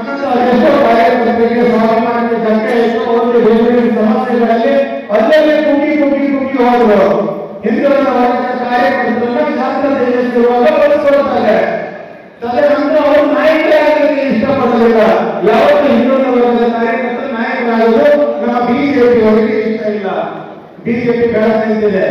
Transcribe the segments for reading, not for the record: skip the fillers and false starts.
ನನ್ನದು ಅದೆಷ್ಟೋ ಕಾರ್ಯಕರ್ತರಿಗೆ ಸ್ವಾಭಿಮಾನಕ್ಕೆ ಧಕ್ಕೆ ಎಷ್ಟೋ ಒಂದು ಬೇರೆ ಸಮಸ್ಯೆಗಳಲ್ಲಿ ಅಲ್ಲೇ ಕುಗ್ಗಿ ಹೋದ್ರು. ಹಿಂದುಳಿದ ವರ್ಗದ ಕಾರ್ಯಕರ್ತರನ್ನ ಶಾಸ್ತ್ರ ದೇಶಿರುವಾಗ ಬಳಸ್ಕೊಳ್ತಾರೆ. ತದನಂತರ ಅವರು ನಾಯಕರೇ ಆಗಲಿಕ್ಕೆ ಇಷ್ಟಪಡಲಿಲ್ಲ. ಯಾವತ್ತು ಹಿಂದುಳಿದ ವರ್ಗದ ಕಾರ್ಯಕರ್ತರು ನಾಯಕರಾಗೋದು ನಮ್ಮ ಬಿಜೆಪಿ ಅವರಿಗೆ ಇಷ್ಟ ಇಲ್ಲ. ಬಿಜೆಪಿ ಬೆಳೆದಿದೆ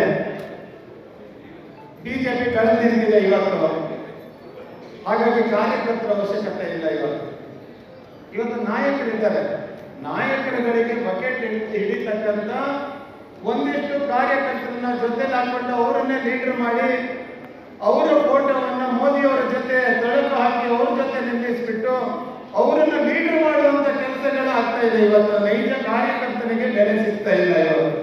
ಇವತ್ತು. ಹಾಗಾಗಿ ಕಾರ್ಯಕರ್ತರ ಅವಶ್ಯಕತೆ ಇಲ್ಲ. ಇವತ್ತು ನಾಯಕರಿದ್ದಾರೆ. ನಾಯಕರುಗಳಿಗೆ ಬಕೆಟ್ ಹಿಡಿತಕ್ಕಂಥ ಒಂದಿಷ್ಟು ಕಾರ್ಯಕರ್ತರನ್ನ ಜೊತೆಲಿ ಹಾಕೊಂಡು ಅವರನ್ನೇ ಲೀಡರ್ ಮಾಡಿ ಅವರ ಫೋಟೋವನ್ನ ಮೋದಿಯವರ ಜೊತೆ ತಳಕು ಹಾಕಿ ಅವ್ರ ಜೊತೆ ನಿಲ್ಲಿಸ್ಬಿಟ್ಟು ಅವರನ್ನ ಲೀಡರ್ ಮಾಡುವಂತ ಕೆಲಸಗಳು ಆಗ್ತಾ ಇದೆ. ಇವತ್ತು ನೈಜ ಕಾರ್ಯಕರ್ತನಿಗೆ ಬೆಲೆ ಸಿಗ್ತಾ ಇಲ್ಲ ಇವತ್ತು.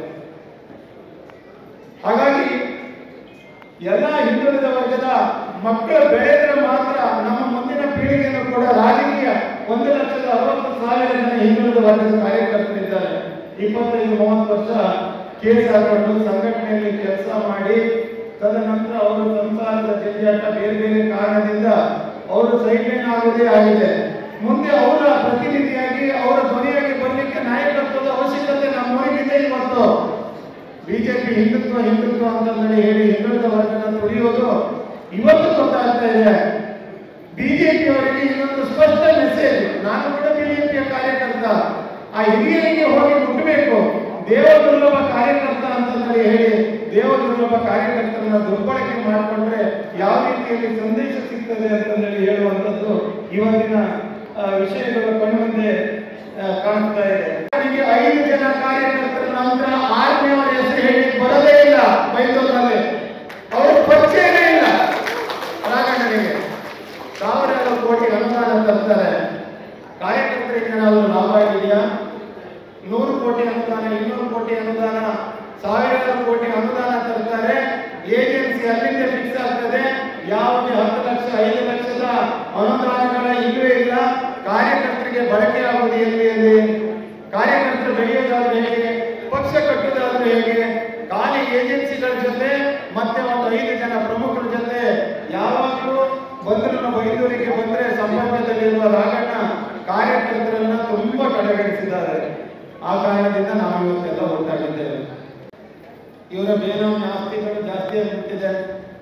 ಹಾಗಾಗಿ ಎಲ್ಲ ಹಿಂದುಳಿದ ವರ್ಗದ ಮಕ್ಕಳು ಬೆಳೆದ್ರೆ ಮಾತ್ರ ನಮ್ಮ ಮುಂದಿನ ಪೀಳಿಗೆಯನ್ನು ಕೂಡ ರಾಜಕೀಯ 1,60,000 ಜನ ಹಿಂದುಳಿದ ವರ್ಗದ ಕಾರ್ಯಕರ್ತರಿದ್ದಾರೆ. 25-30 ವರ್ಷ ಕೇಸ್ ಹಾಕೊಂಡು ಸಂಘಟನೆಯಲ್ಲಿ ಕೆಲಸ ಮಾಡಿ ತದನಂತರ ಅವರು ಸಂಸಾರದ ಜಂಜಾಟ ಬೇರೆ ಕಾರಣದಿಂದ ಅವರು ಸೈಡ್ಲೈನ್ ಆಗೋದೇ ಆಗಿದೆ. ಮುಂದೆ ಅವರ ಪ್ರತಿನಿಧಿಯಾಗಿ ಅವರ ಧ್ವನಿಯಾಗಿ ಬರಲಿಕ್ಕೆ ನಾಯಕತ್ವದ ಅವಶ್ಯಕತೆ ನಮ್ಮವರಿಗಿದೆ. ಇವತ್ತು ಬಿಜೆಪಿ ಹಿಂದುತ್ವ ಅಂತಂದ್ರೆ ಹೇಳಿ ಹಿಂದುಳಿದ ವರ್ಗನ ತುಳಿಯೋದು ಇವತ್ತು ಗೊತ್ತಾಗ್ತಾ ಇದೆ. ಬಿಜೆಪಿ ಅವರಿಗೆ ಇನ್ನೊಂದು ಸ್ಪಷ್ಟ ಮೆಸೇಜ್. ನಾನು ಕೂಡ ಬಿಜೆಪಿಯ ಕಾರ್ಯಕರ್ತ. ಆ ಹಿರಿಯರಿಗೆ ಹೋಗಿ ಮುಟ್ಟಬೇಕು. ದೇವದುರ್ಲಭ ಕಾರ್ಯಕರ್ತ ಅಂತಂದ್ರೆ ಹೇಳಿ ದೇವದುರ್ಲಭ ಕಾರ್ಯಕರ್ತರನ್ನ ದುರ್ಬಳಕೆ ಮಾಡಿಕೊಂಡ್ರೆ ಯಾವ ರೀತಿಯಲ್ಲಿ ಸಂದೇಶ ಸಿಗ್ತದೆ ಅಂತಂದೇಳಿ ಹೇಳುವಂಥದ್ದು ಇವತ್ತಿನ ವಿಷಯಗಳು ಕಣ್ಮುಂದೆ ಕಾಣಿಸ್ತಾ ಇದೆ. 5 ಜನ ಕಾರ್ಯಕರ್ತರ ನಂತರ 6ನೇವರ ಹೆಸರು ಹೇಳಿ ಬರೋದೇ ಇಲ್ಲ. ಮೈಸೂರಿನಲ್ಲಿ ಅವರು ಪರಿಚಯನೇ ಇಲ್ಲ. ರಾಘಣ್ಣನಿಗೆ 1000 ಕೋಟಿ ಅನುದಾನ ತರ್ತಾರೆ. ಕಾರ್ಯಕರ್ತರಿಗೆ ಏನಾದರೂ ಲಾಭ ಇದೆಯಾ? 100 ಕೋಟಿ ಅನುದಾನ, 200 ಕೋಟಿ ಅನುದಾನ, 1000 ಕೋಟಿ ಅನುದಾನ ತರ್ತಾರೆ. ಏಜೆನ್ಸಿ ಅಲ್ಲಿಂದ ಫಿಕ್ಸ್ ಆಗ್ತದೆ. ಯಾವುದೇ 10 ಲಕ್ಷ 5 ಲಕ್ಷದ ಅನುದಾನಗಳ ಇಲ್ಲವೇ ಇಲ್ಲ. ಕಾರ್ಯಕರ್ತರಿಗೆ ಬಳಕೆ ಆಗುವುದು ಎಲ್ಲಿ? ಕಾರ್ಯಕರ್ತರು ಬೆಳೆಯೋದಾದ್ರೆ ಹೇಗೆ? ಪಕ್ಷ ಕಟ್ಟುವುದಾದ್ರೆ ಹೇಗೆ? ಖಾಲಿ ಏಜೆನ್ಸಿಗಳ ಜೊತೆ ಮತ್ತೆ ಒಂದು 5 ಜನ ಪ್ರಮುಖರ ಜೊತೆ ಯಾವಾಗಲೂ ಬಂದ್ರು. ಬೈದೂರಿಗೆ ಬಂದ್ರೆ ಸಂಪರ್ಕದಲ್ಲಿರುವ ರಾಘಣ್ಣ ಕಾರ್ಯಕರ್ತರನ್ನ ತುಂಬಾ ಕಡೆಗಣಿಸಿದ್ದಾರೆ. ಆ ಕಾರಣದಿಂದ ನಾವು ಇವತ್ತೆಲ್ಲ ಒಟ್ಟಾಗಿದ್ದೇವೆ. ಇವರ ಬೇನಾಮಿ ಆಸ್ತಿಗಳು ಜಾಸ್ತಿ ಆಗಿಬಿಟ್ಟಿದೆ.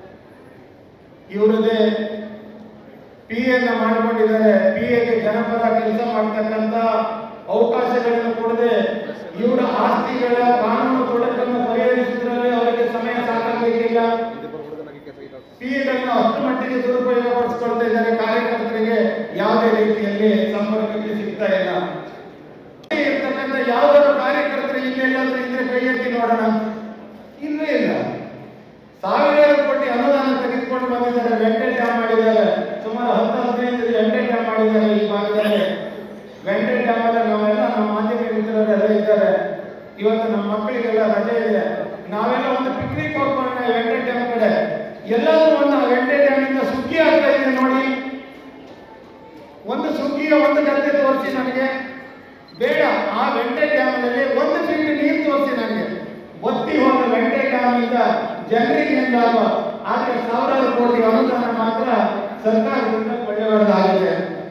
ಇವರದೇ PA ಮಾಡಿಕೊಂಡಿದ್ದಾರೆ. PAಗೆ ಜನಪರ ಕೆಲಸ ಮಾಡ್ತಕ್ಕಂಥ ಅವಕಾಶಗಳನ್ನು ಕೊಡದೆ ಇವರ ಆಸ್ತಿಗಳ ಕಾನೂನು ತೊಡಕನ್ನು ಪರಿಹರಿಸುವುದರಲ್ಲಿ ಅವರಿಗೆ ಸಮಯ ಸಾಕಾಗಲಿಕ್ಕಿಲ್ಲ. PAಗಳನ್ನು ಅಷ್ಟು ಮಟ್ಟಿಗೆ ದುರುಪಯೋಗ ಪಡಿಸಿಕೊಳ್ತಾ ಇದ್ದಾರೆ. ಕಾರ್ಯಕರ್ತರಿಗೆ ಯಾವುದೇ ರೀತಿಯಲ್ಲಿ ಸಂಪರ್ಕಕ್ಕೆ ಸಿಗ್ತಾ ಇಲ್ಲ. ಇರ್ತಕ್ಕಂಥ ಯಾವುದಾದ್ರು ಕಾರ್ಯಕರ್ತರು ಇಲ್ಲೆಲ್ಲಾದ್ರೂ ಇದ್ರೆ ಕೈ ಎತ್ತಿ ನೋಡೋಣ. ಇಲ್ಲವೇ ಇಲ್ಲ. 1000 ಕೋಟಿ ಅನುದಾನ ತೆಗೆದುಕೊಂಡು ಬಂದಿದ್ದಾರೆ. ವೆಂಟೆ ಡ್ಯಾಮ್ ಮಾಡಿದ್ದಾರೆ. ಸುಮಾರು 10-15 ವೆಂಟೆ ಡ್ಯಾಮ್ ಮಾಡಿದ್ದಾರೆ ಈ ಭಾಗದಲ್ಲಿ. ವೆಂಟೆ ಡ್ಯಾಮ್ ಅಲ್ಲ, ನಾವೆಲ್ಲ ನಮ್ಮ ಮಾಧ್ಯಮ ಮಿತ್ರರೆಲ್ಲ ಇದ್ದಾರೆ. ಇವತ್ತು ನಮ್ಮ ಮಕ್ಕಳಿಗೆಲ್ಲ ರಜೆ ಇದೆ. ನಾವೆಲ್ಲ ಒಂದು ಪಿಕ್ನಿಕ್ ಹೋಗ್ಕೊಂಡು ವೆಂಟೆ ಡ್ಯಾಮ್ ಕಡೆ ಎಲ್ಲಾದ್ರೂ ಒಂದು ವೆಂಟೆ ಡ್ಯಾಮ್ ಇಂದ ಸುಗ್ಗಿ ಆಗ್ತಾ ಇದೆ ನೋಡಿ. ಒಂದು ಸುಗ್ಗಿಯ ಒಂದು ಗದ್ದೆ ತೋರಿಸಿ ನನಗೆ. ಬೇಡ, ಆ ವೆಂಟೆ ಡ್ಯಾಮ್ ನಲ್ಲಿ 1 ಫೀಟ್ ನೀರು ತೋರಿಸಿ ನನಗೆ. ಒತ್ತಿ ಹೋದ ವೆಂಟೆ ಡ್ಯಾಮ್ ಇಂದ ಜನರಿಗೆ ಎಂದಾಗುವ ಆದರೆ 1000 ಕೋಟಿ ಅನುದಾನ ಮಾತ್ರ ಸರ್ಕಾರದಿಂದ ಪಡೆಯಬಹುದಾಗಿದೆ.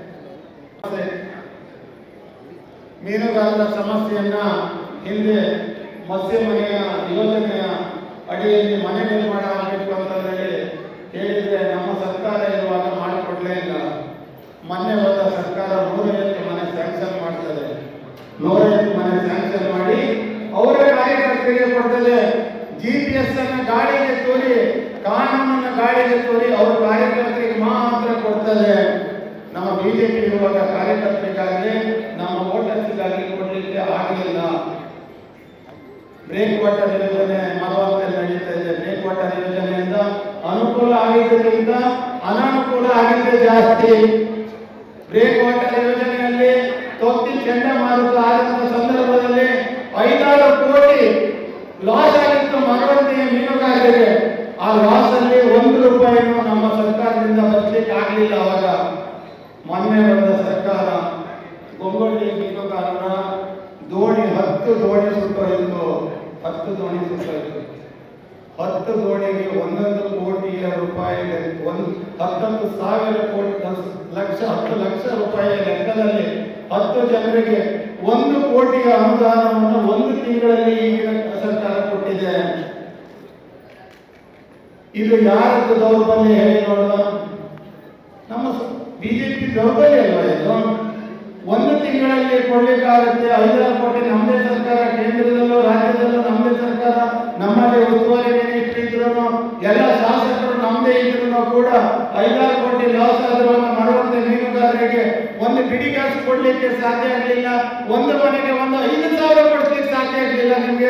ಮೀನುಗಾರರ ಸಮಸ್ಯೆಯನ್ನ ಹಿಂದೆ ಮತ್ಸ್ಯ ಮನೆಯ ಯೋಜನೆಯ ಅಡಿಯಲ್ಲಿ ಮನೆ ನಿರ್ಮಾಣ ಆಗಬೇಕು ಅಂತ ಹೇಳಿದ್ರೆ ನಮ್ಮ ಸರ್ಕಾರ ಇರುವಾಗ ಮಾಡಿಕೊಡ್ಲೇ ಇಲ್ಲ. ಮೊನ್ನೆ ಹೋದ ಸರ್ಕಾರ 150 ಮನೆ ಸ್ಯಾಂಕ್ಷನ್ ಮಾಡ್ತದೆ. 150 ಮನೆ ಸ್ಯಾಂಕ್ಷನ್ ಮಾಡಿ ಅವರ ಕಾರ್ಯಕರ್ತರಿಗೆ ಕೊಡ್ತದೆ. GPS ಅನ್ನು ಗಾಳಿಗೆ ತೋರಿ, ಕಾನೂನನ್ನು ಗಾಳಿಗೆ ತೋರಿ ಅವ್ರ ಕಾರ್ಯಕರ್ತರಿಗೆ ಮಾತ್ರ ಕೊಡ್ತದೆ. ನಮ್ಮ ಬಿಜೆಪಿ ಇರುವಾಗ ಕಾರ್ಯಕರ್ತರಿಗಾಗಲಿ ನಮ್ಮ ವೋಟರ್ಸ್ಗಾಗಲಿ ಕೊಡಲಿಕ್ಕೆ ಆಗಲಿಲ್ಲ. ಬ್ರೇಕ್ ವಾಟರ್ ಯೋಜನೆ ಮರವಂತಲ್ಲಿ ನಡೀತಾ ಇದೆ. ಬ್ರೇಕ್ ವಾಟರ್ ಯೋಜನೆಯಿಂದ ಅನುಕೂಲ ಆಗಿದ್ದರಿಂದ ಅನಾನುಕೂಲ ಆಗಿದ್ದೇ ಜಾಸ್ತಿ. ಬ್ರೇಕ್ ವಾಟರ್ ಯೋಜನೆಯಲ್ಲಿ ತೊತ್ತಿ ಚಂಡಮಾರುತ ಆದಂತ ಸಂದರ್ಭದಲ್ಲಿ 5-6 ಕೋಟಿ ಲಾಸ್ ಆಗಿತ್ತು ಮರವಂತಿಯ ಮೀನುಗಾರರಿಗೆ. ಆ ಲಾಸ್ ಅಲ್ಲಿ 1 ರೂಪಾಯಿನೂ ನಮ್ಮ ಸರ್ಕಾರದಿಂದ ಬರಲಿಕ್ಕೆ ಆಗಲಿಲ್ಲ. ಅವಾಗ ಮೊನ್ನೆ ಬಂದ ಸರ್ಕಾರ ಗೊಂಗೊಳ್ಳಿ ಮೀನುಗಾರರ ದೋಣಿ 10 ದೋಣಿ ಸುಟ್ಟೋಯಿತು. 10 ದೋಣಿ ಸುಟ್ಟೋಯಿತು. 10 ದೋಣಿಗೆ 1 ಕೋಟಿ ರೂಪಾಯಿ ಕೊಟ್ಟಿದೆ. 19,000 ಕೋಟಿ ಲಕ್ಷ 10 ಲಕ್ಷ ರೂಪಾಯಿಯ ಲೆಕ್ಕದಲ್ಲಿ 10 ಜನರಿಗೆ 1 ಕೋಟಿಯ ಅನುದಾನವನ್ನು 1 ತಿಂಗಳಲ್ಲಿ ಈಗಿನ ಸರ್ಕಾರ ಕೊಟ್ಟಿದೆ. ಇದು ಯಾರದ್ದು ದೌರ್ಬಲ್ಯ ಹೇಳಿ ನೋಡುವ? ನಮ್ಮ ಬಿಜೆಪಿ ದೌರ್ಬಲ್ಯ ಅಲ್ವಾ ಇದು? 1 ತಿಂಗಳಲ್ಲಿ ಕೊಡ್ಲಿಕ್ಕಾಗುತ್ತೆ. 5 ಕೋಟಿ ನಮ್ಮದೇ ಸರ್ಕಾರ, ಕೇಂದ್ರದಲ್ಲೂ ರಾಜ್ಯದಲ್ಲೂ ನಮ್ಮದೇ ಸರ್ಕಾರ, ನಮ್ಮಲ್ಲಿ ಉಸ್ತುವಾರಿ ಮಿನಿಸ್ಟ್ರಿ ಇದ್ರು, ಎಲ್ಲ ಶಾಸಕರು ನಮ್ಮದೇ ಇದ್ರು ಕೂಡ 5 ಕೋಟಿ ಲಾಸ್ ಆದ್ರವನ್ನು ಮಾಡುವಂತ ಮೀನುಗಾರರಿಗೆ ಒಂದು ಬಿಡಿಗಾಸು ಕೊಡ್ಲಿಕ್ಕೆ ಸಾಧ್ಯ ಆಗಲಿಲ್ಲ. ಒಂದು ಮನೆಗೆ 5,000 ಕೊಡ್ಲಿಕ್ಕೆ ಸಾಧ್ಯ ಆಗಲಿಲ್ಲ. ನಿಮ್ಗೆ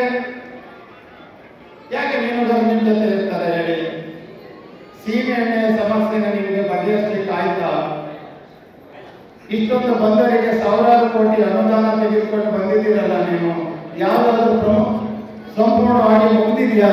ಯಾಕೆ ಮೀನುಗಾರ ನಿಮ್ ಜೊತೆ ಇರ್ತಾರೆ ಹೇಳಿ? ಸೀಮೆ ಎಣ್ಣೆಯ ಸಮಸ್ಯೆನ ನಿಮಗೆ ಬಗೆಹರಿಸಲಿಕ್ಕೆ ಆಯ್ತಾ? ಇಷ್ಟೊಂದು ಬಂದರಿಗೆ 1,000 ಕೋಟಿ ಅನುದಾನ ತೆಗೆದುಕೊಂಡು ಬಂದಿದ್ದೀರಲ್ಲ ನೀವು, ಯಾವುದಾದ್ರೂ ಸಂಪೂರ್ಣವಾಗಿ ಮುಗಿದಿದೆಯಾ?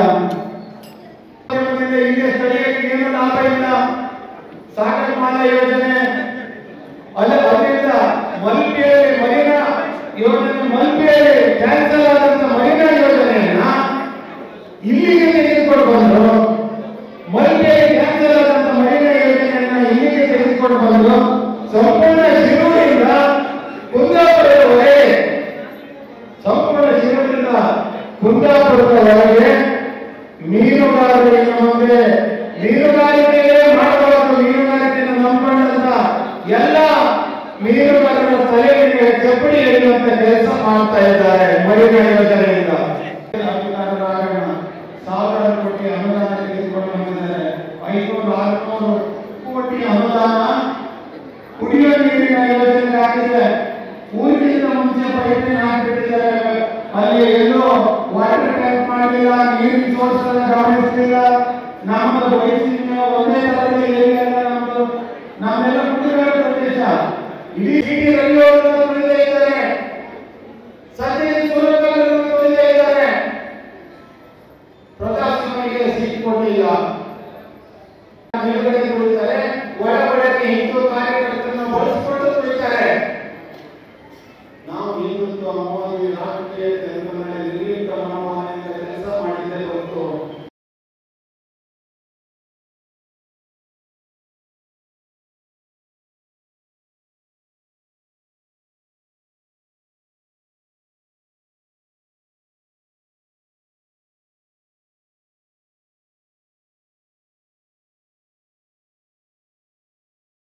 ಹಿಂದೆ ಸ್ಥಳೀಯರಿಗೆ ಏನು ಲಾಭ ಇಲ್ಲ. ಸಾಗರಮಾಲಾ ಯೋಜನೆ, ಅದರಿಂದ ಮಲ್ಪೆಯಲ್ಲಿ ಮರಿನಾ ಯೋಜನೆ, ಮಲ್ಪೆಯಲ್ಲಿ ಕ್ಯಾನ್ಸಲ್ ಆದಂತ ಮರಿನಾ ಯೋಜನೆಯನ್ನ ಇಲ್ಲಿಗೆ ತೆಗೆದುಕೊಂಡು ಬಂದರು. ಮಲ್ಪೆಯಲ್ಲಿ ಕ್ಯಾನ್ಸಲ್ ಆದಂತ ಮರಿನಾ ಯೋಜನೆಯನ್ನ ಇಲ್ಲಿಗೆ ತೆಗೆದುಕೊಂಡು ಬಂದರು. ಸಂಪೂರ್ಣ ಶಿರೂರಿನಿಂದ ಕುಂದಾಪುರದವರೆಗೆ, ಸಂಪೂರ್ಣ ಶಿರೂರಿನಿಂದ ಕುಂದಾಪುರದವರೆಗೆ ಮೀನುಗಾರರಿಗೆ ಮುಂದೆ ಮೀನುಗಾರಿಕೆಯೇ ಮಾಡಬಾರದು, ಮೀನುಗಾರಿಕೆಯನ್ನು ನಂಬಿಕೊಂಡಂತ ಎಲ್ಲ ಮೀನುಗಾರರ ತಲೆ ಮೇಲೆ ಚಪ್ಪಡಿ ಹಿಡಿಯುವಂತ ಕೆಲಸ ಮಾಡ್ತಾ ಇದ್ದಾರೆ ಮರಿನಾ ಯೋಜನೆಯಿಂದ. 1,000 ಕೋಟಿ ಅನುದಾನ ತೆಗೆದುಕೊಂಡು ಬಂದಿದ್ದಾರೆ. 500-600 ಕೋಟಿ ಅನುದಾನ ಕುಡಿಯುವ ನೀರಿನ ಯೋಜನೆ ಆಗಿದೆ. ಊರಿಗಿಂತ ಮುಂಚೆ ಪೈಪಿನ ಹಾಕಿಬಿಟ್ಟಿದ್ದಾರೆ. ಅಲ್ಲಿ ಎಲ್ಲೋ ವಾಟರ್ ಟ್ಯಾಂಕ್ ಮಾಡಲಿಲ್ಲ, ನೀರಿನ ಸೋರ್ಸ್ ಅನ್ನು ಗಮನಿಸಲಿಲ್ಲ. ನಮ್ಮದು ವಯಸ್ಸಿನ ಒಂದೇ ತರಗತಿ ಏರಿಯಲ್ಲ ನಮ್ಮದು. ನಮ್ಮೆಲ್ಲ ಕುಡಿಯುವ ಪ್ರದೇಶ. ಇಡೀ ಸಿಟಿ ರೈಲ್ವೆ ತುಳಿದೇ ಇದ್ದಾರೆ, ಸದ್ಯ ಸುರಕಗಳನ್ನು ತುಳಿದೇ ಇದ್ದಾರೆ. ಪ್ರಜಾಸ್ವಾಮ್ಯಕ್ಕೆ ಸೀಟ್ ಕೊಟ್ಟಿಲ್ಲ. ಮೇಲ್ಗಡೆ ತುಳಿತಾರೆ, ಒಳಗಡೆ ಹಿಂದೂ ಕಾರ್ಯಕರ್ತರನ್ನು ಬಳಸಿಕೊಂಡು ತುಳಿತಾರೆ. ನಾವು ಹಿಂದುತ್ವ ಮೋದಿ ರಾಷ್ಟ್ರೀಯ